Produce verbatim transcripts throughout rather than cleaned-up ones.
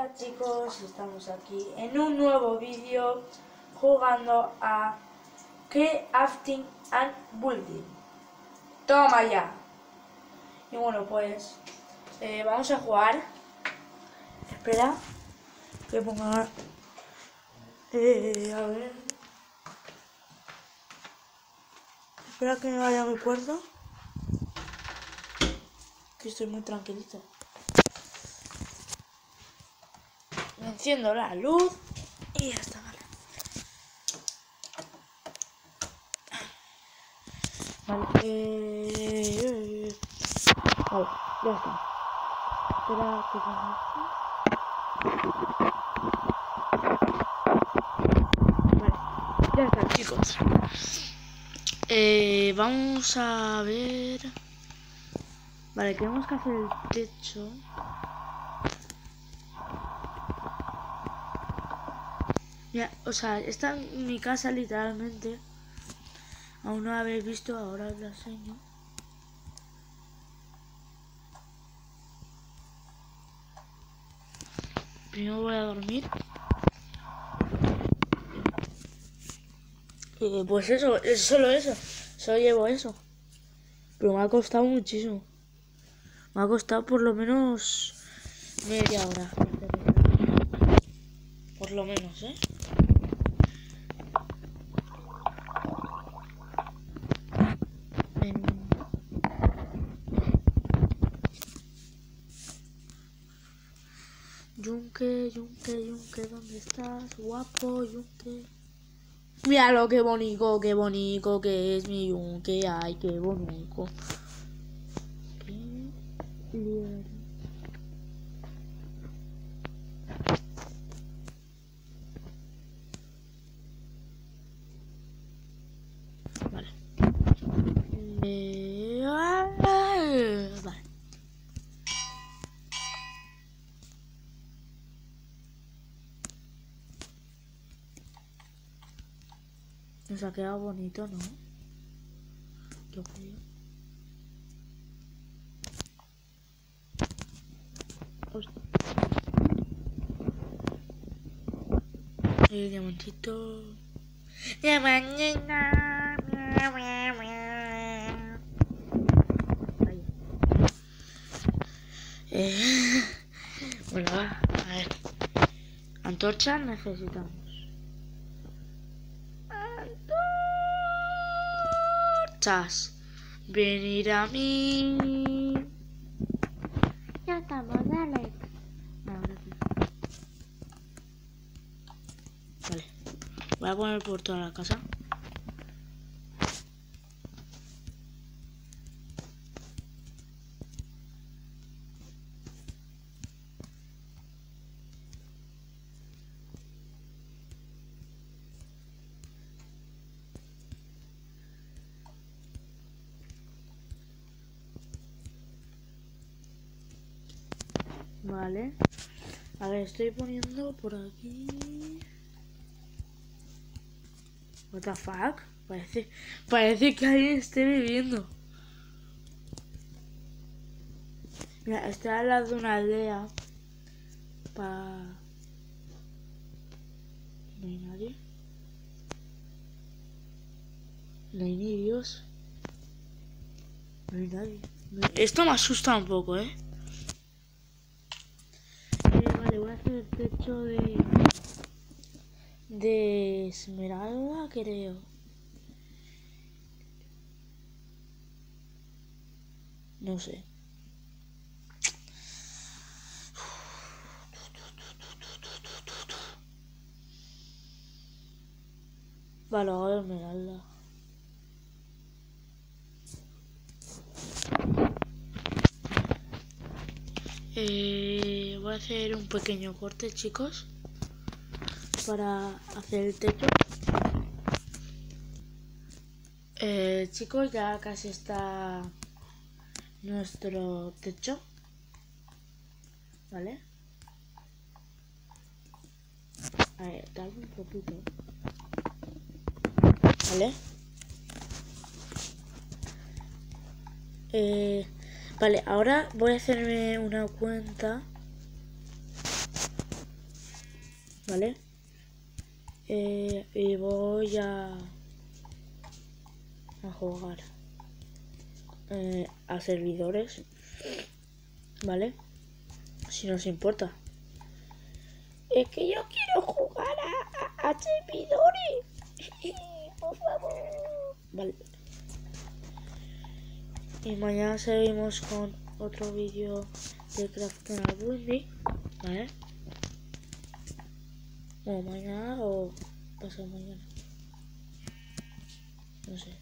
Hola chicos, estamos aquí en un nuevo vídeo jugando a Crafting and Building. Toma ya. Y bueno, pues eh, vamos a jugar. Espera que ponga eh, a ver. Espera que me vaya a mi cuarto, que estoy muy tranquilito. Me enciendo la luz y ya está, vale. Vale, eh, eh, vale, ya está. Espera que ponga esto. Vale, ya está, chicos. Eh, vamos a ver. Vale, tenemos que hacer el techo. Mira, o sea, esta es mi casa literalmente. Aún no la habéis visto, ahora os la enseño. Primero voy a dormir. Eh, pues eso, es solo eso. Solo llevo eso. Pero me ha costado muchísimo. Me ha costado por lo menos media hora. Por lo menos, ¿eh? Yunque, Yunque, Yunque, ¿dónde estás? Guapo, Yunque. Mira lo que bonito, qué bonito que es mi Yunque. Ay, qué bonito. Qué lindo. Vale. Eh, vale. Nos ha quedado bonito, ¿no? Yo creo. Hostia. El diamantito. De mañana. Ahí. Eh, bueno, va, a ver. Antorcha necesitamos. Antorchas. Venir a mí. Ya estamos, dale. Ahora sí. Vale. Voy a poner por toda la casa. Vale. A ver, estoy poniendo por aquí. What the fuck? Parece, parece que alguien esté viviendo. Mira, estoy al lado de una aldea. Pa... No hay nadie. No hay ni Dios. No hay nadie. Esto me asusta un poco, ¿eh? eh vale, voy a hacer el techo de... De esmeralda, creo. No sé. Vale, ahora esmeralda. Eh, voy a hacer un pequeño corte, chicos, para hacer el techo. Eh, chicos, ya casi está nuestro techo. ¿Vale? A ver, tarda un poquito. ¿Vale? Eh, vale, ahora voy a hacerme una cuenta ¿vale? Eh, y voy a, a jugar eh, a servidores, ¿vale? Si no os importa. Es que yo quiero jugar a, a, a servidores. Por favor. Vale. Y mañana seguimos con otro vídeo de Crafting and Building, ¿vale? O mañana o pasado mañana. No sé.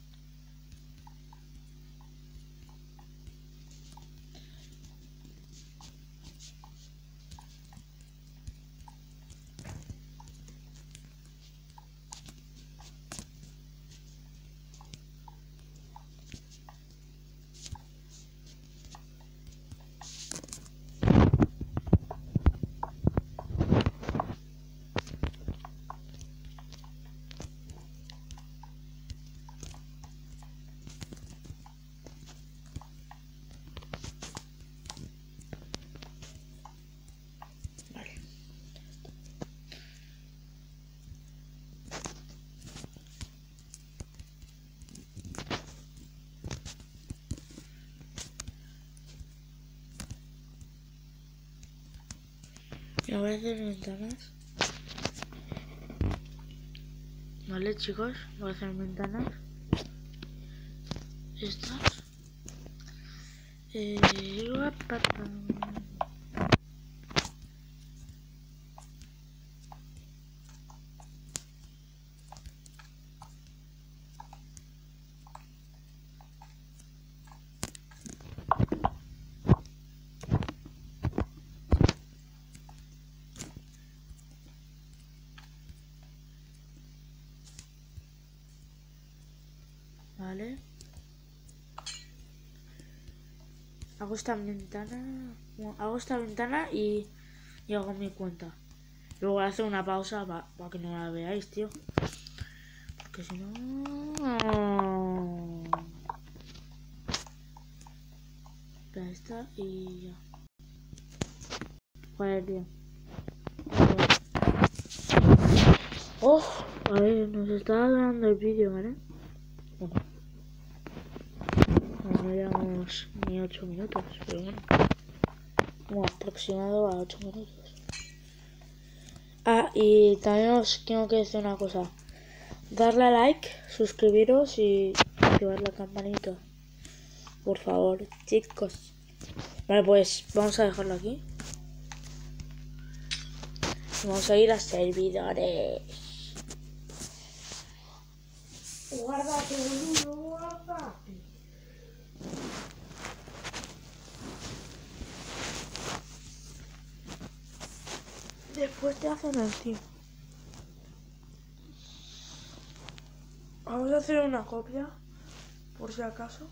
Y voy a hacer ventanas. Vale, chicos, voy a hacer ventanas. Estas. Eh, Vale. Hago esta ventana. Bueno, hago esta ventana y, y hago mi cuenta. Luego voy a hacer una pausa para pa que no la veáis, tío. Porque si no. Espera, esta y ya. Joder, tío. Oh, a ver, nos está dando el vídeo, ¿vale? Bueno. No llevamos ni ocho minutos, pero bueno. Bueno, aproximado a ocho minutos. Ah, y también os tengo que decir una cosa. Darle a like, suscribiros y activar la campanita. Por favor, chicos. Vale, pues vamos a dejarlo aquí. Vamos a ir a servidores. Guárdate, boludo, guárdate. Después te hacen el tío. Vamos a hacer una copia, por si acaso.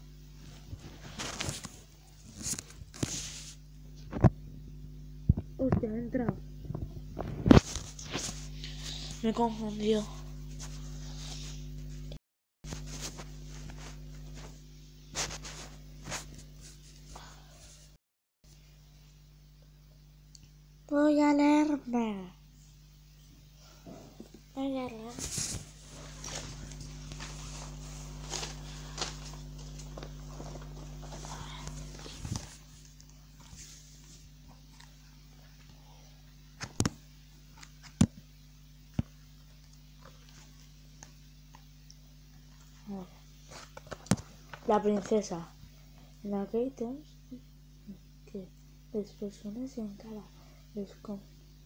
Hostia, he entrado. Me he confundido. Voy a leerme. Voy a leer. La princesa. En la que ítems que les personas en cada les con.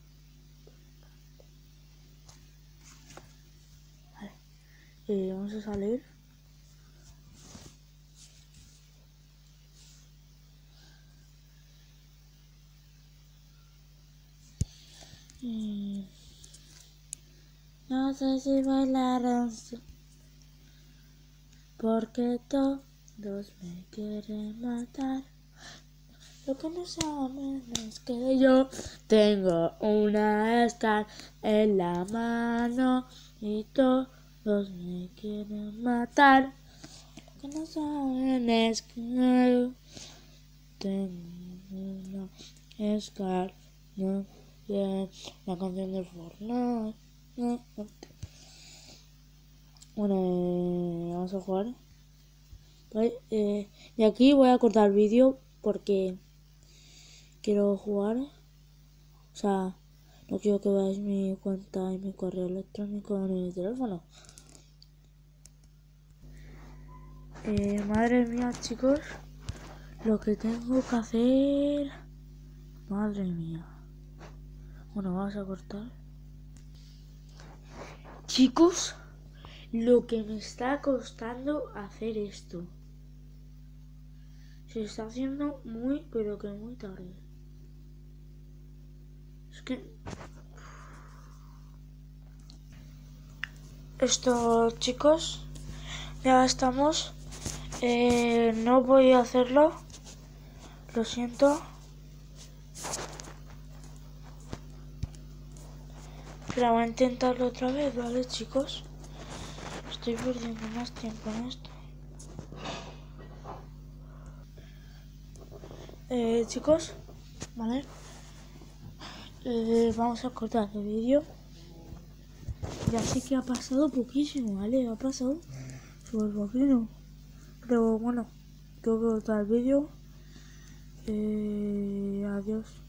Vale. Y vamos a salir. Y no sé si bailarán porque todos me quieren matar. Lo que no saben es que yo tengo una Scar en la mano y todos me quieren matar. Lo que no saben es que yo tengo una Scar, no, Bien, la canción del Fortnite. Bueno, eh, vamos a jugar. Vale, eh, y aquí voy a cortar el vídeo porque quiero jugar. O sea, no quiero que veáis mi cuenta y mi correo electrónico ni mi teléfono. Eh, madre mía, chicos, lo que tengo que hacer. Madre mía. Bueno, vamos a cortar. Chicos, lo que me está costando hacer esto. Se está haciendo muy, pero que muy tarde. Es que... Esto, chicos, ya estamos. Eh, no voy a hacerlo. Lo siento. Pero voy a intentarlo otra vez, ¿vale, chicos? Estoy perdiendo más tiempo en esto. Eh, chicos, ¿vale? Eh, vamos a cortar el vídeo. Ya sé que ha pasado poquísimo, ¿vale? Ha pasado súper poquito. Pero bueno, tengo que cortar el vídeo. Eh, adiós.